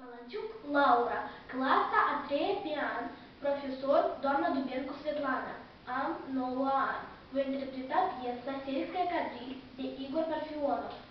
Malanciuc Laura, clasa a 3-a pe an, profesor doamna Dubencu Svetlana. Am 9 ani. Voi interpreta piesa Seriskaya Cadril de Igor Parfionov.